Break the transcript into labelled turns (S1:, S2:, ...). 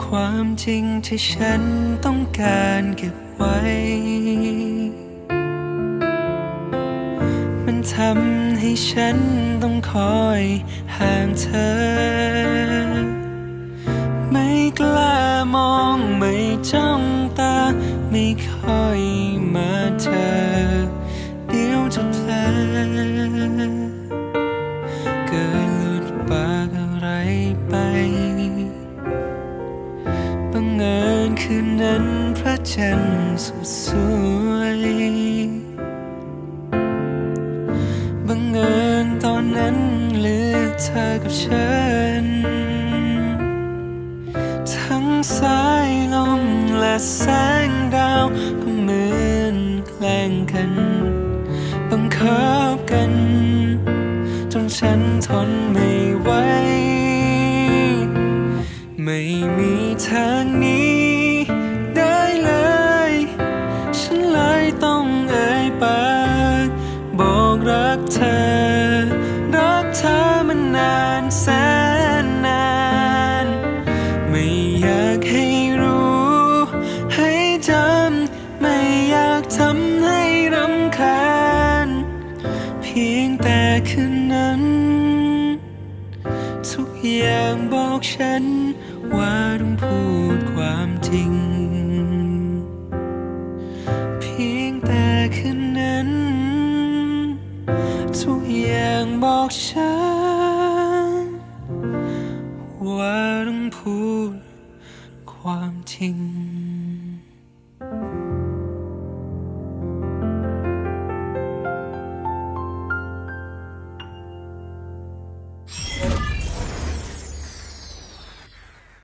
S1: ความจริงที่ฉันต้องการเก็บไว้มันทำให้ฉันต้องคอยห่างเธอไม่กล้ามองไม่จ้องตาไม่ค่อยมาเจอเดี๋ยวจะเพลอเกิดหลุดปากอะไรไปบังเอิญคืนนั้นพระจันทร์สุดสวยบังเอิญตอนนั้นเหลือเธอกับฉันทั้งสายลมและแสงดาวก็เหมือนแกล้งกันบังคับกันจนฉันทนไม่ไหวไม่มีทางนี้ได้เลยฉันเลยต้องเอ่ยปากบอกรักเธอรักเธอมานานแสนนานไม่อยากให้รู้ให้จำไม่อยากทำให้รำคาญเพียงแต่คืนนั้นทุกอย่างบอกฉันว่าต้องพูดความจริงเพียงแต่คืนนั้นทุกอย่างบอกฉันว่าต้องพูดความจริง